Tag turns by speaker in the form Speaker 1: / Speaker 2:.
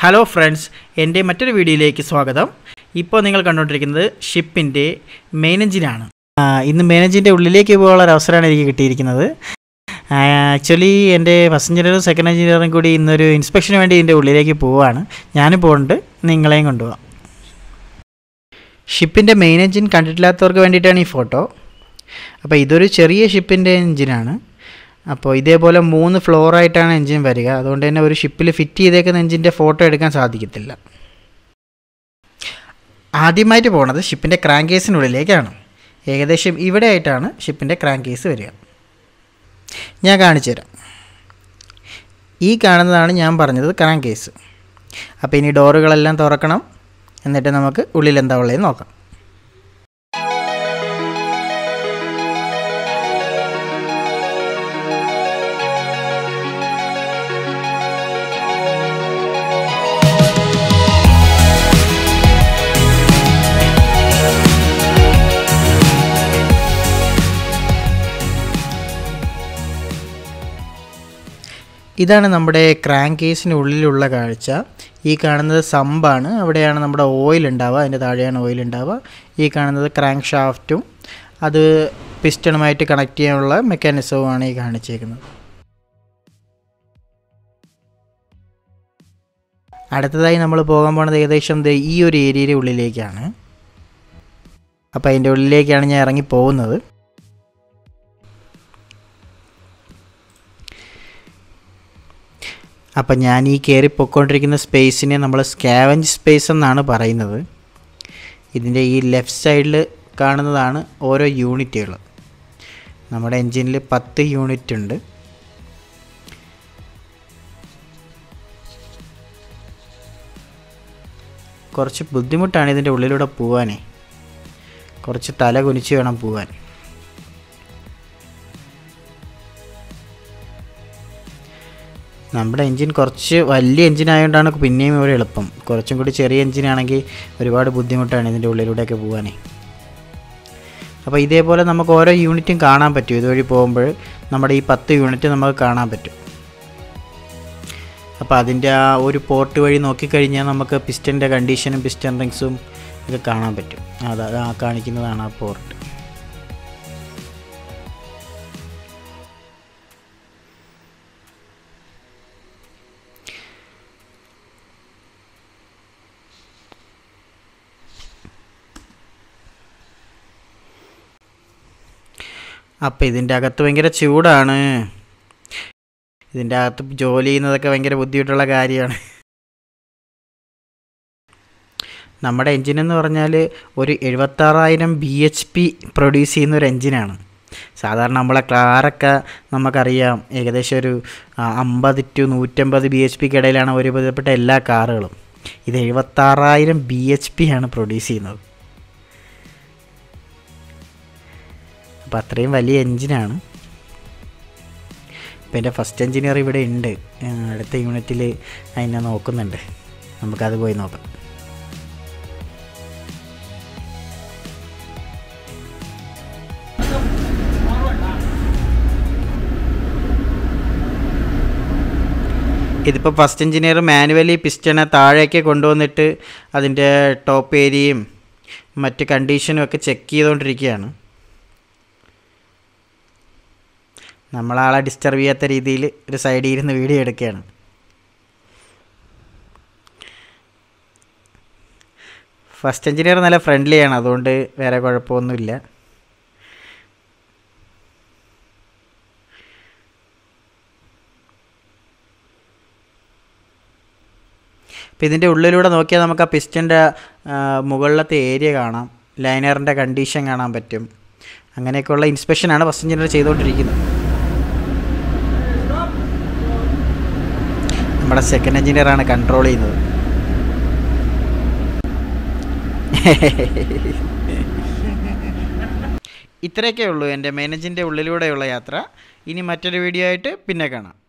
Speaker 1: Hello friends, എൻ്റെ മറ്റൊരു വീഡിയോയിലേക്ക് സ്വാഗതം. ഇപ്പോൾ നിങ്ങൾ കണ്ടുകൊണ്ടിരിക്കുന്നത് ഷിപ്പിൻ്റെ മെയിൻ എഞ്ചിനാണ്. ഇന്ന് മെയിൻ എഞ്ചിൻ്റെ ഉള്ളിലേക്ക് പോകാനുള്ള ഒരു അവസരമാണ് എനിക്ക് കിട്ടിയിരിക്കുന്നത്. ആക്ച്വലി എൻ്റെ ഫസ്റ്റ് എഞ്ചിനീയറും സെക്കൻഡ് എഞ്ചിനീയറും കൂടി ഇന്നൊരു ഇൻസ്പെക്ഷന് വേണ്ടി ഇതിൻ്റെ ഉള്ളിലേക്ക് പോവുകയാണ്. ഞാനും പോകുന്നുണ്ട്, നിങ്ങളെയും കൊണ്ടുപോകാം. ഷിപ്പിൻ്റെ മെയിൻ എഞ്ചിൻ കണ്ടിട്ടില്ലാത്തവർക്ക് വേണ്ടിയിട്ടാണ് ഈ ഫോട്ടോ. അപ്പോൾ ഇതൊരു ചെറിയ ഷിപ്പിൻ്റെ എഞ്ചിനാണ്. അപ്പോൾ ഇതേപോലെ 3 ഫ്ലോറായിട്ടാണ് എൻജിൻ വരിക. അതുകൊണ്ട് തന്നെ ഒരു ഷിപ്പിൽ ഫിറ്റ് ചെയ്തേക്കുന്ന എൻജിൻ്റെ ഫോട്ടോ എടുക്കാൻ സാധിക്കത്തില്ല. ആദ്യമായിട്ട് പോകുന്നത് ഷിപ്പിൻ്റെ ക്രാങ്ക് കേസിനുള്ളിലേക്കാണ്. ഏകദേശം ഇവിടെ ആയിട്ടാണ് ഷിപ്പിൻ്റെ ക്രാങ്ക് കേസ് വരിക. ഞാൻ കാണിച്ചു തരാം. ഈ കാണുന്നതാണ് ഞാൻ പറഞ്ഞത് ക്രാങ്ക് കേസ്. അപ്പോൾ ഇനി ഡോറുകളെല്ലാം തുറക്കണം, എന്നിട്ട് നമുക്ക് ഉള്ളിൽ എന്താ ഉള്ളതെന്ന് നോക്കാം. ഇതാണ് നമ്മുടെ ക്രാങ്ക് കേസിനുള്ളിലുള്ള കാഴ്ച. ഈ കാണുന്നത് സമ്പാണ്, അവിടെയാണ് നമ്മുടെ ഓയിൽ ഉണ്ടാവുക, അതിൻ്റെ താഴെയാണ് ഓയിൽ ഉണ്ടാവുക. ഈ കാണുന്നത് ക്രാങ്ക് ഷാഫ്റ്റും അത് പിസ്റ്റണുമായിട്ട് കണക്ട് ചെയ്യാനുള്ള മെക്കാനിസവുമാണ് ഈ കാണിച്ചേക്കുന്നത്. അടുത്തതായി നമ്മൾ പോകാൻ പോകുന്നത് ഏകദേശം ഈ ഒരു ഏരിയയുടെ ഉള്ളിലേക്കാണ്. അപ്പോൾ അതിൻ്റെ ഉള്ളിലേക്കാണ് ഞാൻ ഇറങ്ങി പോകുന്നത്. അപ്പം ഞാൻ ഈ കയറി പൊയ്ക്കൊണ്ടിരിക്കുന്ന സ്പേസിനെ നമ്മൾ സ്കാവഞ്ച് സ്പേസ് എന്നാണ് പറയുന്നത്. ഇതിൻ്റെ ഈ ലെഫ്റ്റ് സൈഡിൽ കാണുന്നതാണ് ഓരോ യൂണിറ്റുകൾ. നമ്മുടെ എൻജിനിൽ 10 യൂണിറ്റ് ഉണ്ട്. കുറച്ച് ബുദ്ധിമുട്ടാണ് ഇതിൻ്റെ ഉള്ളിലൂടെ പോകാനേ. കുറച്ച് തല കുനിച്ച് വേണം പോകാൻ. നമ്മുടെ എൻജിൻ കുറച്ച് വലിയ എൻജിനായതുകൊണ്ടാണ് പിന്നെയും ഒരു എളുപ്പം. കുറച്ചും കൂടി ചെറിയ എൻജിനാണെങ്കിൽ ഒരുപാട് ബുദ്ധിമുട്ടാണ് ഇതിൻ്റെ ഉള്ളിലൂടെയൊക്കെ പോകാനേ. അപ്പോൾ ഇതേപോലെ നമുക്ക് ഓരോ യൂണിറ്റും കാണാൻ പറ്റും. ഇതുവഴി പോകുമ്പോൾ നമ്മുടെ ഈ 10 യൂണിറ്റ് നമുക്ക് കാണാൻ പറ്റും. അപ്പോൾ അതിൻ്റെ ആ ഒരു പോർട്ട് വഴി നോക്കിക്കഴിഞ്ഞാൽ നമുക്ക് പിസ്റ്റൻ്റെ കണ്ടീഷനും പിസ്റ്റൺ റിങ്സും ഒക്കെ കാണാൻ പറ്റും. ആ കാണിക്കുന്നതാണ് ആ പോർട്ട്. അപ്പോൾ ഇതിൻ്റെ അകത്ത് ഭയങ്കര ചൂടാണ്. ഇതിൻ്റെ അകത്ത് ജോലി ചെയ്യുന്നതൊക്കെ ഭയങ്കര ബുദ്ധിമുട്ടുള്ള കാര്യമാണ്. നമ്മുടെ എൻജിനെന്ന് പറഞ്ഞാൽ ഒരു 76,000 BHP പ്രൊഡ്യൂസ് ചെയ്യുന്ന ഒരു എൻജിനാണ്. സാധാരണ നമ്മളെ കാറൊക്കെ നമുക്കറിയാം ഏകദേശം ഒരു 50 to 150 BHPക്ക് ഇടയിലാണ് ഒരുവിധപ്പെട്ട എല്ലാ കാറുകളും. ഇത് 76,000 BHP ആണ് പ്രൊഡ്യൂസ് ചെയ്യുന്നത്. അപ്പോൾ അത്രയും വലിയ എൻജിനാണ്. ഇപ്പോൾ എൻ്റെ ഫസ്റ്റ് എൻജിനീയർ ഇവിടെ ഉണ്ട്, അടുത്ത യൂണിറ്റിൽ അതിനെ നോക്കുന്നുണ്ട്. നമുക്കത് പോയി നോക്കാം. ഇതിപ്പോൾ ഫസ്റ്റ് എൻജിനീയർ മാനുവലി പിസ്റ്റനെ താഴേക്ക് കൊണ്ടുവന്നിട്ട് അതിൻ്റെ ടോപ്പ് ഏരിയയും മറ്റ് കണ്ടീഷനും ഒക്കെ ചെക്ക് ചെയ്തുകൊണ്ടിരിക്കുകയാണ്. നമ്മളാളെ ഡിസ്റ്റർബ് ചെയ്യാത്ത രീതിയിൽ ഒരു സൈഡിൽ ഇരുന്ന് വീഡിയോ എടുക്കുകയാണ്. ഫസ്റ്റ് എൻജിനീയർ നല്ല ഫ്രണ്ട്ലിയാണ്, അതുകൊണ്ട് വേറെ കുഴപ്പമൊന്നുമില്ല. അപ്പോൾ ഇതിൻ്റെ ഉള്ളിലൂടെ നോക്കിയാൽ നമുക്ക് ആ പിസ്റ്റൻ്റെ മുകളിലത്തെ ഏരിയ കാണാം, ലൈനറിൻ്റെ കണ്ടീഷൻ കാണാൻ പറ്റും. അങ്ങനെയൊക്കെയുള്ള ഇൻസ്പെക്ഷനാണ് ഫസ്റ്റ് എൻജിനീയർ ചെയ്തുകൊണ്ടിരിക്കുന്നത്. നമ്മുടെ സെക്കൻഡ് എൻജിനീയറാണ് കൺട്രോൾ ചെയ്യുന്നത്. ഇത്രയൊക്കെ ഉള്ളൂ എൻ്റെ മെയിൻ എൻജിൻ്റെ ഉള്ളിലൂടെയുള്ള യാത്ര. ഇനി മറ്റൊരു വീഡിയോ ആയിട്ട് പിന്നെ കാണാം.